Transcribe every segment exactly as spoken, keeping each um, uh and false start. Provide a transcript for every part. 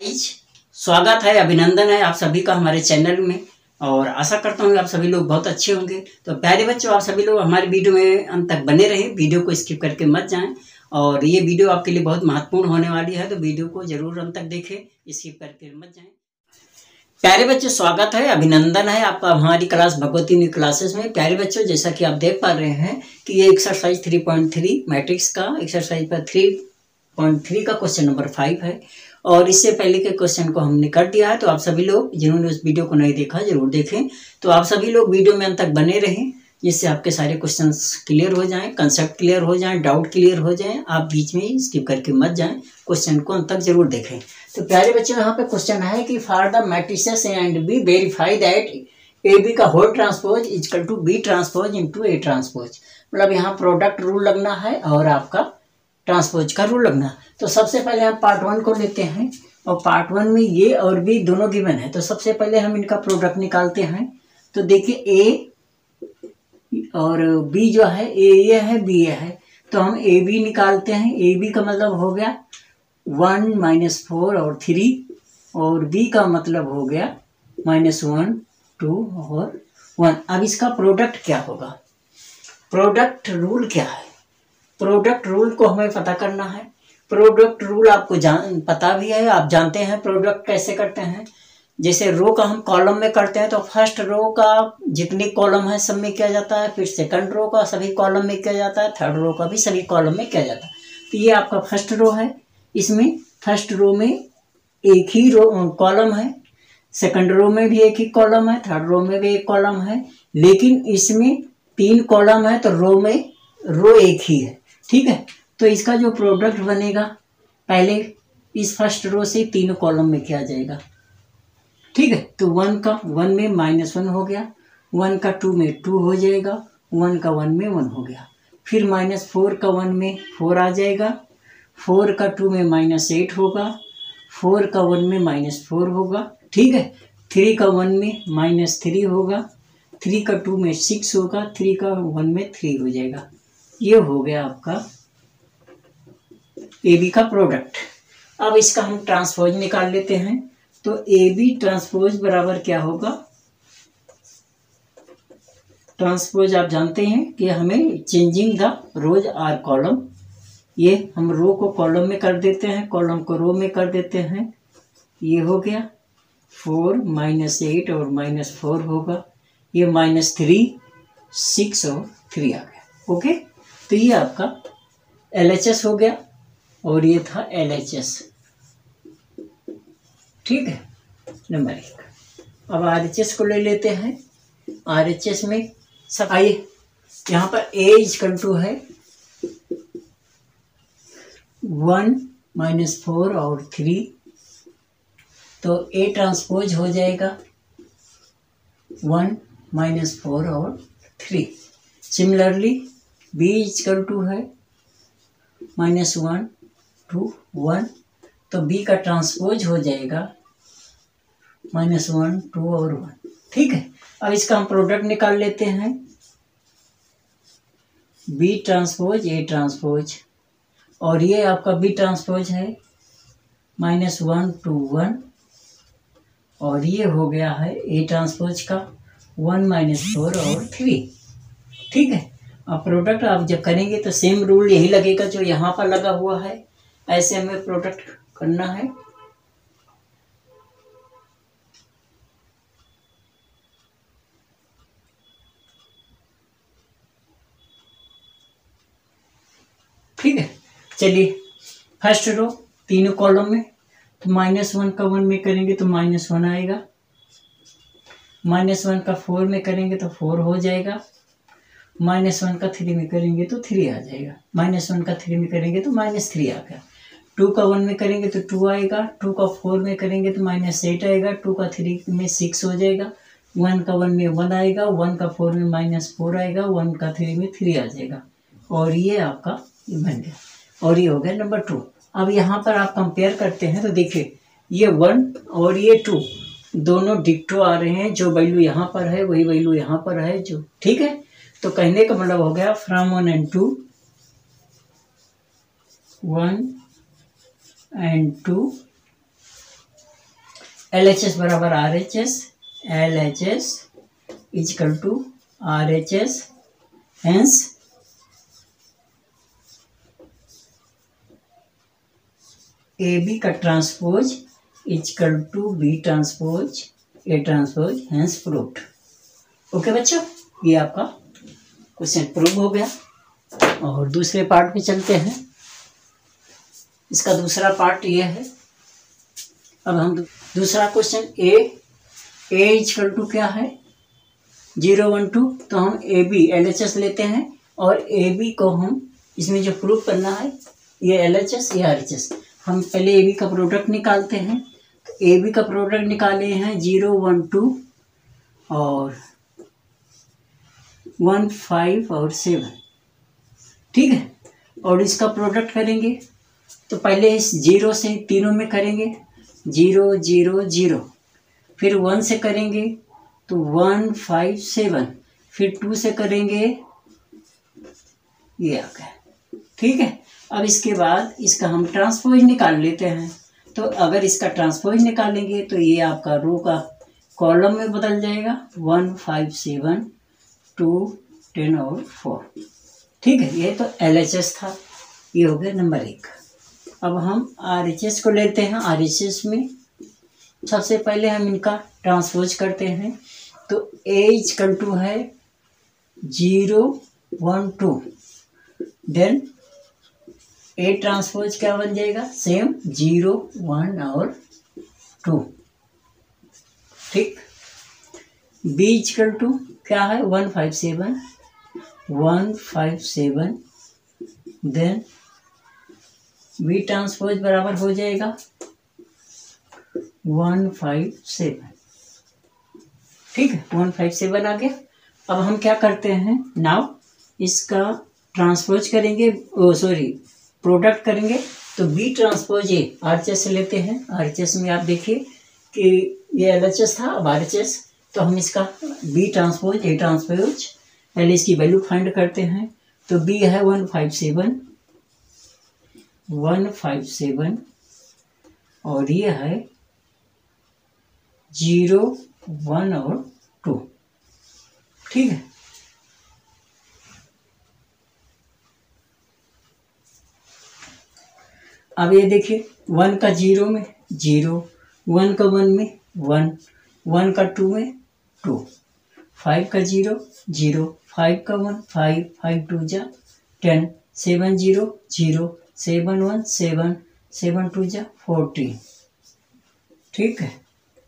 स्वागत है, अभिनंदन है आप सभी का हमारे चैनल में। और आशा करता हूँ आप सभी लोग बहुत अच्छे होंगे। तो प्यारे बच्चों, आप सभी लोग हमारे वीडियो में अंत तक बने रहें, वीडियो को स्किप करके मत जाएं। और ये वीडियो आपके लिए बहुत महत्वपूर्ण होने वाली है, तो वीडियो को जरूर अंत तक देखें, स्किप करके मत जाएं। प्यारे बच्चों, स्वागत है, अभिनंदन है आपका हमारी क्लास भगवती न्यू क्लासेस में। प्यारे बच्चों, जैसा कि आप देख पा रहे हैं कि ये exercise three point three matrix का एक्सरसाइज पर थ्री पॉइंट थ्री का क्वेश्चन नंबर फाइव है। और इससे पहले के क्वेश्चन को हमने कर दिया है, तो आप सभी लोग जिन्होंने उस वीडियो को नहीं देखा जरूर देखें। तो आप सभी लोग वीडियो में अंत तक बने रहें, जिससे आपके सारे क्वेश्चंस क्लियर हो जाएं, कंसेप्ट क्लियर हो जाएं, डाउट क्लियर हो जाएं। आप बीच में स्किप करके मत जाएं, क्वेश्चन को अंत तक जरूर देखें। तो प्यारे बच्चों, यहाँ पे क्वेश्चन है कि for the matrices A and B verify that A B का whole transpose equal to B transpose into A transpose. मतलब यहाँ प्रोडक्ट रूल लगना है और आपका ट्रांसपोज का रूल लगना। तो सबसे पहले हम पार्ट वन को लेते हैं, और पार्ट वन में ये और बी दोनों गिवन है। तो सबसे पहले हम इनका प्रोडक्ट निकालते हैं। तो देखिए ए और बी जो है, ए ये है बी ये है, तो हम ए बी निकालते हैं। ए बी का मतलब हो गया वन माइनस फोर और थ्री, और बी का मतलब हो गया माइनस वन टू और वन। अब इसका प्रोडक्ट क्या होगा? प्रोडक्ट रूल क्या है? प्रोडक्ट रूल को हमें पता करना है। प्रोडक्ट रूल आपको जान पता भी है, आप जानते हैं प्रोडक्ट कैसे करते हैं। जैसे रो का हम कॉलम में करते हैं, तो फर्स्ट रो का जितने कॉलम है सब में किया जाता है, फिर सेकंड रो का सभी कॉलम में किया जाता है, थर्ड रो का भी सभी कॉलम में किया जाता है। तो ये आपका फर्स्ट रो है। इसमें फर्स्ट रो में एक ही रो कॉलम है, सेकंड रो में भी एक ही कॉलम है, थर्ड रो में भी एक कॉलम है, लेकिन इसमें तीन कॉलम है, तो रो में रो एक ही है। ठीक है, तो इसका जो प्रोडक्ट बनेगा, पहले इस फर्स्ट रो से तीनों कॉलम में किया जाएगा। ठीक है, तो वन का वन में माइनस वन हो गया, वन का टू में टू हो जाएगा, वन का वन में वन हो गया, फिर माइनस फोर का वन में फोर आ जाएगा, फोर का टू में माइनस एट होगा, फोर का वन में माइनस फोर होगा। ठीक है, थ्री का वन में माइनस थ्री होगा, थ्री का टू में सिक्स होगा, थ्री का वन में थ्री हो जाएगा। ये हो गया आपका ए बी का प्रोडक्ट। अब इसका हम ट्रांसपोज निकाल लेते हैं। तो ए बी ट्रांसपोज बराबर क्या होगा? ट्रांसपोज आप जानते हैं कि हमें changing the rows or column, ये हम रो को कॉलम में कर देते हैं, कॉलम को रो में कर देते हैं। ये हो गया फोर माइनस एट और माइनस फोर होगा, ये माइनस थ्री सिक्स और थ्री आ गया। ओके, तो ये आपका एल एच एस हो गया, और ये था एल एच एस। ठीक है, नंबर एक। अब आर एच एस को ले लेते हैं। आर एच एस में सब आइए, यहाँ पर ए इक्वल टू है वन माइनस फोर और थ्री, तो ए ट्रांसपोज हो जाएगा वन माइनस फोर और three. Similarly B equal to है माइनस वन टू वन, तो बी का ट्रांसपोज हो जाएगा माइनस वन टू और वन। ठीक है, अब इसका हम प्रोडक्ट निकाल लेते हैं। बी ट्रांसपोज ए ट्रांसपोज, और ये आपका बी ट्रांसपोज है माइनस वन टू वन, और ये हो गया है ए ट्रांसपोज का वन माइनस फोर और थ्री। ठीक है, अब प्रोडक्ट आप जब करेंगे तो सेम रूल यही लगेगा जो यहाँ पर लगा हुआ है, ऐसे हमें प्रोडक्ट करना है। ठीक है, चलिए फर्स्ट रो तीनों कॉलम में, तो माइनस वन का वन में करेंगे तो माइनस वन आएगा, माइनस वन का फोर में करेंगे तो फोर हो जाएगा, माइनस वन का थ्री में करेंगे तो थ्री आ जाएगा, माइनस वन का थ्री में करेंगे तो माइनस थ्री आ गया, टू का वन में करेंगे तो टू आएगा, टू का फोर में करेंगे तो माइनस एट आएगा, टू का थ्री में सिक्स हो जाएगा, वन का वन में वन आएगा, वन का फोर में माइनस फोर आएगा, वन का थ्री में थ्री आ जाएगा, और ये आपका बन गया। और ये हो गया नंबर टू। अब यहाँ पर आप कंपेयर करते हैं, तो देखिए ये वन और ये टू दोनों डिक्टो आ रहे हैं, जो वैल्यू यहाँ पर है वही वैल्यू यहाँ पर है जो। ठीक है, तो कहने का मतलब हो गया from one and two, one and two L H S बराबर R H S, L H S equal to R H S, hence A B का transpose equal to B transpose A transpose, hence proved. Okay बच्चों, ये आपका question prove हो गया। और दूसरे part पे चलते हैं। इसका दूसरा पार्ट ये है। अब हम दूसरा question A A equal to क्या है, जीरो वन टू, तो हम A B L H S लेते हैं और ए बी को हम इसमें जो प्रूव करना है, ये एल एच एस ये आर एच एस, हम पहले ए बी का प्रोडक्ट निकालते हैं। तो ए बी का प्रोडक्ट निकाले हैं जीरो वन टू और वन फाइव और सेवन, ठीक है। और इसका प्रोडक्ट करेंगे तो पहले इस जीरो से तीनों में करेंगे, जीरो जीरो जीरो, फिर वन से करेंगे तो वन फाइव सेवन, फिर टू से करेंगे, ये आ गया, ठीक है। अब इसके बाद इसका हम ट्रांसपोज निकाल लेते हैं। तो अगर इसका ट्रांसपोज निकालेंगे तो ये आपका रो का कॉलम में बदल जाएगा, one five seven two ten और फोर, ठीक है। ये तो एल एच एस था, ये हो गया नंबर एक। अब हम आर एच एस को लेते हैं। आर एच एस में सबसे पहले हम इनका ट्रांसपोज करते हैं। तो ए इजकल टू है zero one two, then A transpose क्या बन जाएगा, सेम जीरो वन और टू, ठीक। बी इजकल टू क्या है, one five seven, one five seven, then B transpose बराबर हो जाएगा वन फाइव सेवन, ठीक है। वन फाइव सेवन आ गया। अब हम क्या करते हैं, नाउ इसका ट्रांसपोज करेंगे, ओ सॉरी प्रोडक्ट करेंगे। तो B transpose A R H S से लेते हैं। आर एच एस में आप देखिए कि ये एल एच एस था, अब आर एच एस, तो हम इसका बी ट्रांसपोज ए ट्रांसपोज पहले इसकी वैल्यू फाइंड करते हैं। तो बी है one five seven, one five seven, और ये है जीरो वन और टू, ठीक है। अब ये देखिए, वन का जीरो में जीरो, वन का वन में वन, वन का टू में टू, फाइव का जीरो जीरो, फाइव का वन फाइव, फाइव टू जा ten, seven zero zero, seven one seven, seven two जा फोर्टीन, ठीक है।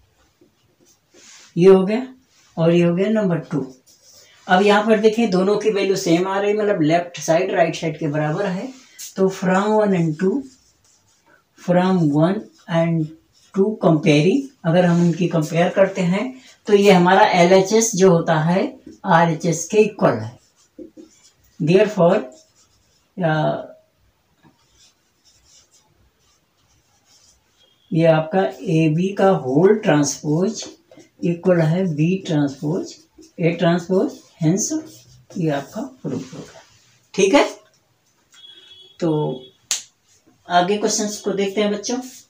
ये हो गया और ये हो गया नंबर टू। अब यहाँ पर देखिए दोनों की वैल्यू सेम आ रही, मतलब लेफ्ट साइड राइट साइड के बराबर है। तो from one and two, from one and two comparing, अगर हम इनकी कंपेयर करते हैं तो ये हमारा एल एच एस जो होता है आर एच एस के इक्वल है। देयरफॉर ये आपका ए बी का होल ट्रांसपोज इक्वल है B transpose A transpose, hence ये आपका प्रूफ होगा, ठीक है। तो आगे क्वेश्चंस को देखते हैं बच्चों।